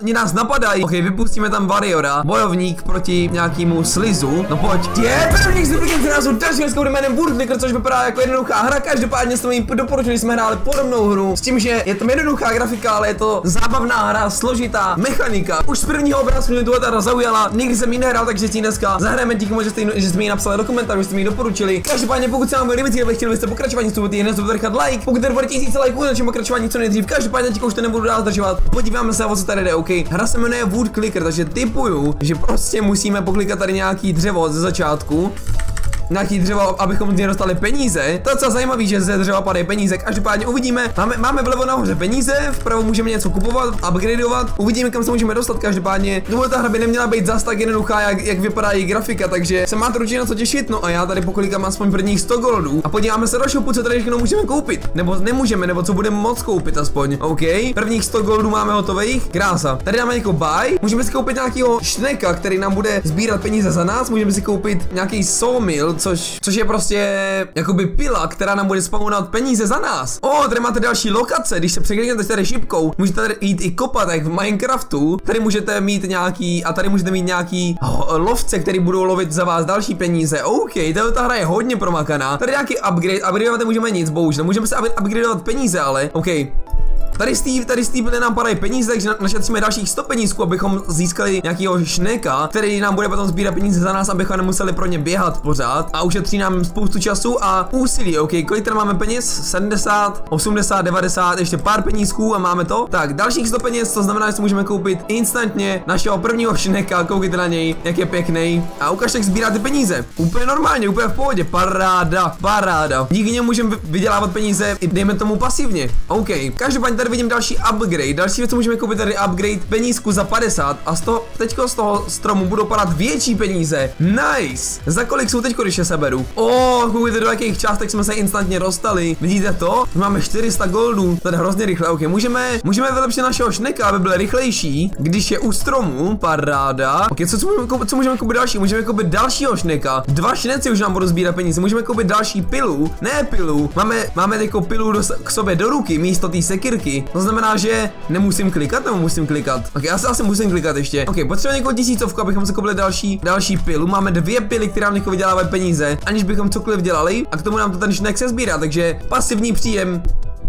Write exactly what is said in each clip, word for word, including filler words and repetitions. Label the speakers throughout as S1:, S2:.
S1: Oni nás napadají. Ok, vypustíme tam Warriora, bojovník proti nějakému slizu. No pojď. Je, prvních zbytky, který nás udařil s jménem Woodclicker, což vypadá jako jednoduchá hra. Každopádně jsme jim doporučili, jsme hráli podobnou hru. S tím, že je tam jednoduchá grafika, ale je to zábavná hra, složitá mechanika. Už z prvního obrázku mě tu hra zaujala. Nikdy jsem ji nehrál, takže si dneska zahrajeme díky tomu, že jste, že jste mi ji napsali do komentářů, že jste mi ji doporučili. Každopádně pokud se vám líbí, kdybyste chtěli byste pokračování s tou nezapomeňte nechat like. Pokud tady bude tisíce lajků, začneme pokračování co nejdřív. Každopádně teď už to nebudu dál zdržovat. Podíváme se, o co tady jde, OK. Hra se jmenuje Woodclicker, takže tipuju, že prostě musíme poklikat tady nějaký dřevo ze začátku. Nějaký dřevo, abychom z něj dostali peníze. To je docela zajímavý, že ze dřeva padají peníze. Každopádně uvidíme. Máme, máme vlevo nahoře peníze, vpravo můžeme něco kupovat, upgradeovat. Uvidíme, kam se můžeme dostat. Každopádně tohle ta hra by neměla být zas tak jednoduchá, jak, jak vypadá její grafika, takže se máte určitě na co těšit. No a já tady poklikám aspoň prvních sto goldů a podíváme se do shopu, co tady všechno můžeme koupit. Nebo nemůžeme, nebo co budeme moc koupit aspoň. OK, prvních sto goldů máme hotových. Krása. Tady dáme jako buy. Můžeme si koupit nějakého šneka, který nám bude sbírat peníze za nás. Můžeme si koupit nějaký sawmill, což, což je prostě jakoby pila, která nám bude spawnovat peníze za nás. O, tady máte další lokace, když se překliknete tady šipkou, můžete tady jít i kopat, jak v Minecraftu. Tady můžete mít nějaký, a tady můžete mít nějaký oh, lovce, který budou lovit za vás další peníze. OK, ta hra je hodně promakaná. Tady nějaký upgrade, upgradeovat nemůžeme nic, bohužel. Můžeme se upgradeovat peníze, ale OK. Tady z té tady z té byly nám padají peníze, takže našetříme dalších sto penízků, abychom získali nějakého šneka, který nám bude potom sbírat peníze za nás, abychom nemuseli pro ně běhat pořád. A ušetří nám spoustu času a úsilí. OK, kolik tady máme peněz? sedmdesát, osmdesát, devadesát, ještě pár penízků a máme to. Tak, dalších sto peněz, to znamená, že si můžeme koupit instantně našeho prvního šneka, koukejte na něj, jak je pěkný. A ukaž, jak sbírá ty peníze. Úplně normálně, úplně v pohodě. Paráda, paráda. Díky němu můžeme vydělávat peníze i dejme tomu pasivně. OK, každopádně tady vidím další upgrade. Další věc, co můžeme koupit, tady upgrade penízku za padesát a z toho, teďko z toho stromu budou padat větší peníze. Nice. Za kolik jsou teďko, když je seberu? O, koukejte, do jakých částek jsme se instantně dostali. Vidíte to? Máme čtyři sta goldů. Tady hrozně rychle. OK, můžeme, můžeme vylepšit našeho šneka, aby byl rychlejší, když je u stromu. Paráda. OK, co, co, můžeme koupit, co můžeme koupit další? Můžeme koupit dalšího šneka. Dva šneci už nám budou sbírat peníze. Můžeme koupit další pilu. Ne pilu. Máme, máme teďko pilu do, k sobě do ruky místo té sekirky. To znamená, že nemusím klikat, nebo musím klikat? Ok, já se asi musím klikat ještě. Ok, potřebujeme někoho tisícovku, abychom se koupili další, další pilu. Máme dvě pily, které nám vydělávají peníze, aniž bychom cokoliv dělali. A k tomu nám to ten šnek se sbírá, takže pasivní příjem.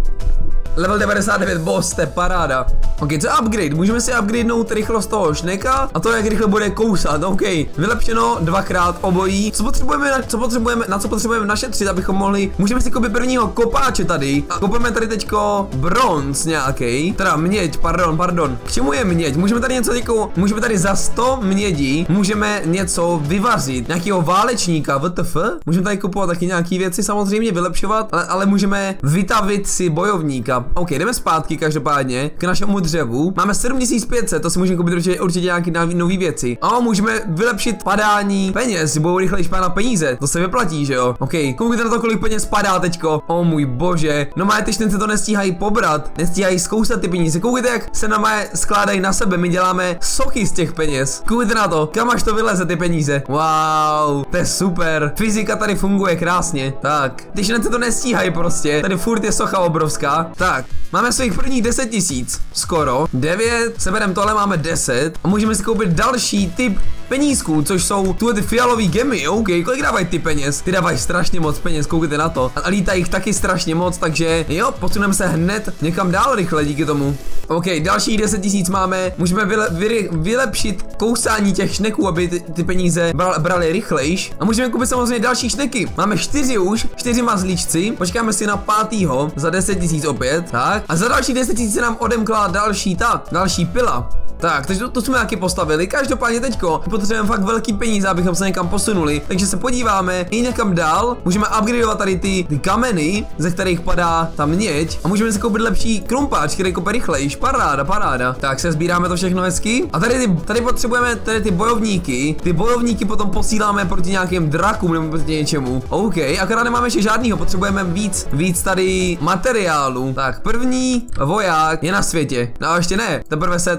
S1: Level devadesát devět, boss, to je paráda. Ok, co je upgrade? Můžeme si upgradenout rychlost toho šneka a to, jak rychle bude kousat. OK, vylepšeno dvakrát obojí. Co potřebujeme, na, co potřebujeme, na co potřebujeme našetřit, abychom mohli. Můžeme si koupit prvního kopáče tady. A kopeme tady teďko bronz nějaký. Teda měď, pardon, pardon. K čemu je měď? Můžeme tady něco teďko, můžeme tady za sto mědí, můžeme něco vyvařit. Nějakého válečníka, W T F? Můžeme tady kupovat taky nějaký věci, samozřejmě vylepšovat, ale, ale můžeme vytavit si bojovníka. OK, jdeme zpátky každopádně k našemu dřevu. Máme sedm tisíc pět set, to si můžeme koupit určitě, určitě nějaké nové věci. A můžeme vylepšit padání peněz, budou rychlejší na peníze. To se vyplatí, že jo? OK, koukejte na to, kolik peněz padá teďko. O můj bože. No má ty štence to nestíhají pobrat, nestíhají zkousat ty peníze. Koukejte, jak se na mé skládají na sebe. My děláme sochy z těch peněz. Koukejte na to, kam až to vyleze ty peníze. Wow, to je super. Fyzika tady funguje krásně. Tak, ty štence to nestíhají prostě. Tady furt je socha obrovská. Tak. Máme svých prvních deset tisíc, skoro, devět, seberem tohle máme deset a můžeme si koupit další typ penízků, což jsou tuhle ty fialové gemy. OK, kolik dávají ty peněz? Ty dávají strašně moc peněz, koukejte na to. A lítají jich taky strašně moc, takže jo, posuneme se hned někam dál rychle díky tomu. OK, dalších deset tisíc máme, můžeme vyle, vy, vylepšit kousání těch šneků, aby ty, ty peníze bral, brali rychlejš. A můžeme koupit samozřejmě další šneky. Máme čtyři už, čtyři mazlíčci, počkáme si na pátýho za deset tisíc opět, tak. A za další deset tisíc se nám odemkla další ta, další pila. Tak, takže to, to jsme taky postavili. Každopádně teďko potřebujeme fakt velký peníze, abychom se někam posunuli. Takže se podíváme i někam dál. Můžeme upgradeovat tady ty, ty kameny, ze kterých padá ta měď. A můžeme si koupit lepší krumpáč, který kope rychlejš. Paráda, paráda. Tak se sbíráme to všechno hezky. A tady, ty, tady potřebujeme tady ty bojovníky. Ty bojovníky potom posíláme proti nějakým drakům nebo proti něčemu. OK, akorát nemáme ještě žádnýho. Potřebujeme víc, víc tady materiálu. Tak, první voják je na světě. No ještě ne. Teprve se, teprve, teprve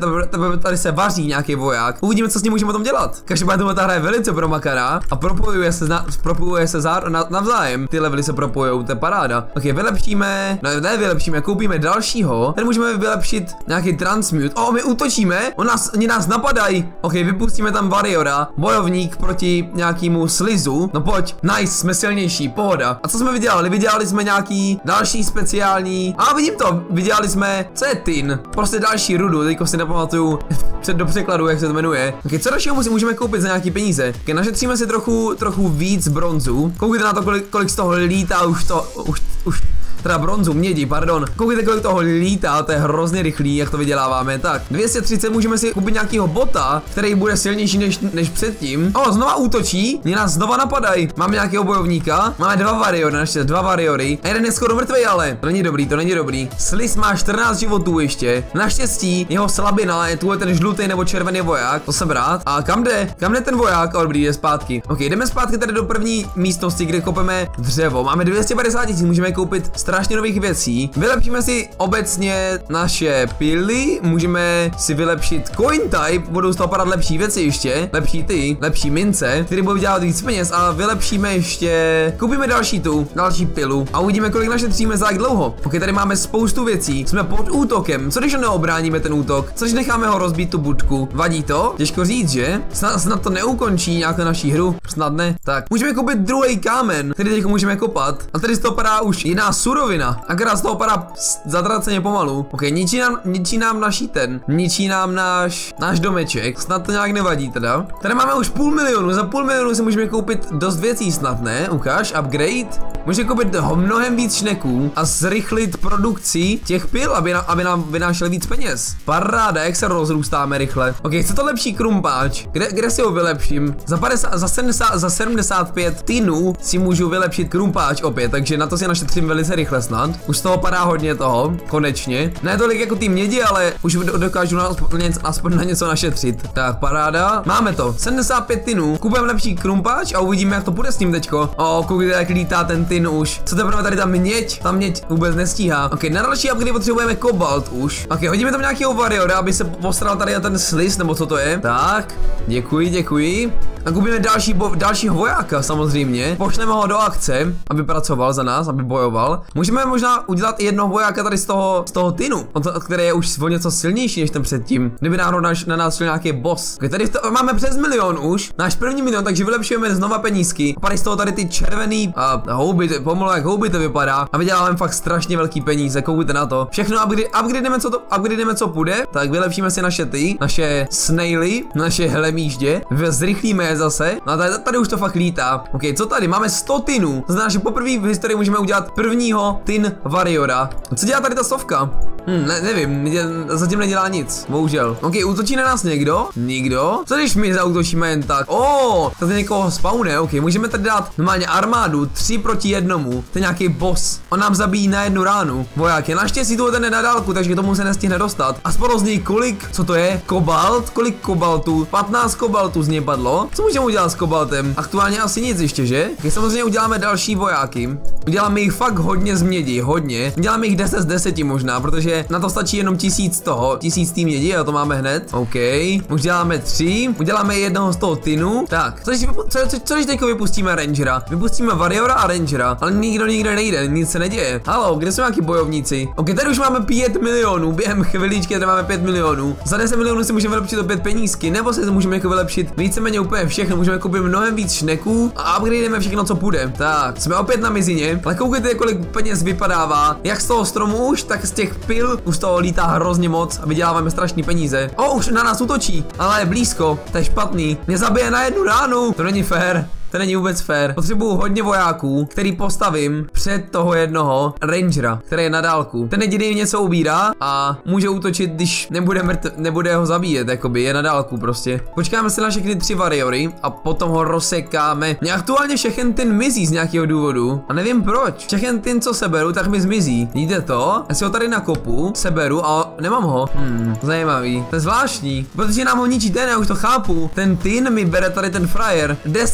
S1: třeba tady se vaří nějaký voják. Uvidíme, co s ním můžeme tom dělat. Každopádně tohle ta hra je velice promakaná a propojuje se, na, propojuje se zár, na, navzájem. Ty levely se propojujou, to je paráda. Ok, vylepšíme, ne, ne vylepšíme, koupíme dalšího. Ten můžeme vylepšit nějaký transmute. O, my útočíme, on nás, oni nás napadají. Ok, vypustíme tam Warriora, bojovník proti nějakému slizu. No pojď, nice, jsme silnější, pohoda. A co jsme vydělali? Vydělali jsme nějaký další speciální. A vidím to, vydělali jsme, co je tin? Prostě další rudu, teďko si nepamatuju před do překladu, jak se to jmenuje. Ok, co dalšího musí, můžeme koupit za nějaký peníze? Ok, našetříme si trochu, trochu víc bronzu. Koukejte na to, kolik, kolik z toho lítá už to, už, už. Teda bronzu, mědi, pardon. Koukejte, kolik toho lítá, to je hrozně rychlý, jak to vyděláváme. Tak, dvě stě třicet můžeme si koupit nějakýho bota, který bude silnější než, než předtím. O, znova útočí, mě nás znova napadají. Máme nějakého bojovníka, máme dva warriory, naště dva warriory. A jeden je skoro mrtvý, ale to není dobrý, to není dobrý. Sliz má čtrnáct životů ještě. Naštěstí, jeho slabina je tu ten žlutý nebo červený voják, to jsem rád. A kam jde? Kam jde ten voják? O, dobrý, jde zpátky. Ok, jdeme zpátky tady do první místnosti, kde kopeme dřevo. Máme dvě stě padesát tisíc, můžeme koupit strašně nových věcí. Vylepšíme si obecně naše pily, můžeme si vylepšit coin type, budou z toho padat lepší věci ještě, lepší ty, lepší mince, které budou dělat víc peněz a vylepšíme ještě, koupíme další tu, další pilu a uvidíme, kolik našetříme za jak dlouho. Ok, tady máme spoustu věcí, jsme pod útokem, co když neobráníme ten útok, co když necháme ho rozbít tu budku, vadí to? Těžko říct, že? Snad, snad to neukončí nějakou naší hru, snad ne. Tak, můžeme koupit druhý kámen, který teď můžeme kopat a tady z toho padá už jiná surovina. Akorát z toho padá zatraceně pomalu. Ok, ničí nám, ničí nám naší ten, ničí nám náš, náš domeček, snad to nějak nevadí teda. Tady máme už půl milionu, za půl milionu si můžeme koupit dost věcí snad, ne? Ukáž, upgrade. Můžeme koupit mnohem víc šneků a zrychlit produkci těch pil, aby, na, aby nám vynášeli víc peněz. Paráda, jak se rozrůstáme rychle. Ok, co to lepší krumpáč? Kde, kde si ho vylepším? Za, padesát, za, sedmdesát, za sedmdesát pět týnů si můžu vylepšit krumpáč opět, takže na to si našetřím velice rychle snad. Už z toho padá hodně toho, konečně. Ne tolik jako ty mědi, ale už dokážu na, aspoň na něco našetřit. Tak, paráda. Máme to. sedmdesát pět tynů. Kupujeme lepší krumpáč a uvidíme, jak to bude s tím teďko. O, koukejte, jak lítá ten tyn už. Co teprve tady ta měď? Ta měď vůbec nestíhá. Ok, na další upgrade potřebujeme kobalt už. Ok, hodíme tam nějakého warriora, aby se postaral tady na ten sliz, nebo co to je. Tak, děkuji, děkuji. A koupíme další bo dalšího vojáka samozřejmě. Pošleme ho do akce, aby pracoval za nás, aby bojoval. Můžeme možná udělat i jednoho vojáka tady z toho, z toho tynu, který je už o něco silnější než ten předtím. Kdyby náhodou na, na nás šel nějaký boss. Okay, tady to, máme přes milion už, náš první milion, takže vylepšujeme znova penízky. A padají z toho tady ty červený a houby, pomalu jak houby to vypadá. A vyděláváme fakt strašně velký peníze, koukejte na to. Všechno upgrade, upgradeeme co to, upgradeeme co půjde, tak vylepšíme si naše ty, naše snaily, naše hlemíždě, zrychlíme je zase. No a tady, tady už to fakt lítá. Ok, co tady? Máme sto tynů. To znamená, že poprvé v historii můžeme udělat prvního tin warriora. Co dělá tady ta stovka? Hm, ne, nevím, zatím nedělá nic, bohužel. Ok, útočí na nás někdo? Nikdo? Co když my zaútočíme jen tak? O, to je někoho spawne, ok, můžeme tady dát normálně armádu, tři proti jednomu. To je nějaký boss, on nám zabíjí na jednu ránu. Voják je naštěstí tu ten je na dálku, takže k tomu se nestihne dostat. A spadlo z něj kolik, co to je? Kobalt? Kolik kobaltů? patnáct kobaltů z něj padlo. Co můžeme udělat s kobaltem? Aktuálně asi nic ještě, že? Ok, samozřejmě uděláme další vojáky. Uděláme jich fakt hodně z mědi, hodně. Uděláme jich deset z deseti možná, protože na to stačí jenom tisíc toho, tisíc tý mědi a to máme hned. OK, už děláme tři, uděláme jednoho z toho tynu. Tak, co když, co, co, co když teďko vypustíme rangera? Vypustíme warriora a rangera, ale nikdo nikde nejde, nic se neděje. Halo, kde jsou nějaký bojovníci? OK, tady už máme pět milionů, během chviličky tady máme pět milionů. Za deset milionů si můžeme vylepšit opět penízky, nebo se můžeme jako vylepšit víceméně úplně všechno, můžeme koupit mnohem víc šneků a upgrademe všechno, co půjde. Tak, jsme opět na mizině, ale koukejte, kolik peněz vypadává, jak z toho stromu už, tak z těch pil už toho lítá hrozně moc a vyděláváme strašný peníze. O, už na nás útočí, ale je blízko, to je špatný. Mě zabije na jednu ránu, to není fér. To není vůbec fér. Potřebuju hodně vojáků, který postavím před toho jednoho rangera, který je na dálku. Ten jediný něco ubírá a může útočit, když nebude mrtv, nebude ho zabíjet, jakoby je na dálku prostě. Počkáme se na všechny tři warriory a potom ho rozsekáme. Mě aktuálně všechen ten mizí z nějakého důvodu a nevím proč. Všechen ten, co seberu, tak mi zmizí. Vidíte to? Já si ho tady nakopu, seberu a nemám ho. Hmm, zajímavý. To je zvláštní, protože nám ho ničí ten, já už to chápu. Ten tin mi bere tady ten frajer. deset za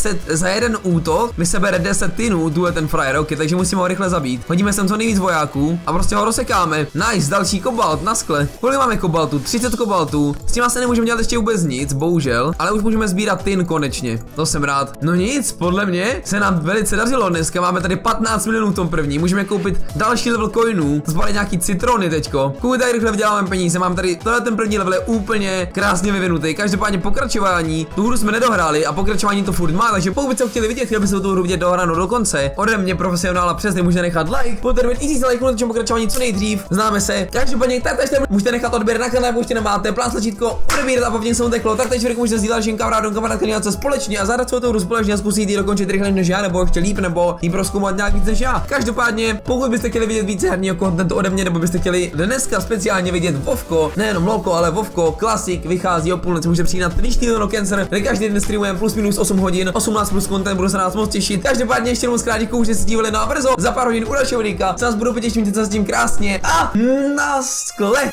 S1: jeden útok mi sebere deset tynů, tu je ten frajer, ok, takže musíme ho rychle zabít. Hodíme sem co nejvíc vojáků a prostě ho rozsekáme. Nice, další kobalt na skle. Kolik máme kobaltu? třicet kobaltů. S tím asi nemůžeme dělat ještě vůbec nic, bohužel, ale už můžeme sbírat tyn konečně. To jsem rád. No nic, podle mě se nám velice dařilo dneska. Máme tady patnáct milionů v tom první. Můžeme koupit další level coinů. Zbali nějaký citrony teďko. Kolik tady rychle vyděláváme peníze. Mám tady tohle ten první level je úplně krásně vyvinutý. Každopádně pokračování. Tu hru jsme nedohráli a pokračování to furt má, takže pokud byste ho chtěli vidět, chtěli byste tu hru vidět dohráno do konce. Ode mě profesionála přesně můžete nechat like. Potom i si like na pokračování co nejdřív. Známe se. Každopádně tak teď můžete nechat odběr na kanál, pokud nemáte plán tlačítko odebírat a povím se mu teklo. Tak teď můžete sdílet všem kamarádům, kamarádkám něco společně a zadat svou hru společně a zkusit ji dokončit rychleji než já, nebo ještě líp, nebo jí prozkoumat nějak víc než já. Každopádně, pokud byste chtěli vidět více herního kontentu ode mě, nebo byste chtěli dneska speciálně vidět Vovko, nejenom Lolko, ale Vovko, klasik, vychází o půlnoci, můžete přijít na Twitch T V no Cancer, kde každý den streamujeme plus minus osm hodin, osmnáct plus content, budu se nás moc těšit. Každopádně ještě moc krát děkuju, že jste se dívali na brzo, za pár hodin u dalšího videa, se nás budu potěšit, mějte se s tím krásně a na skle.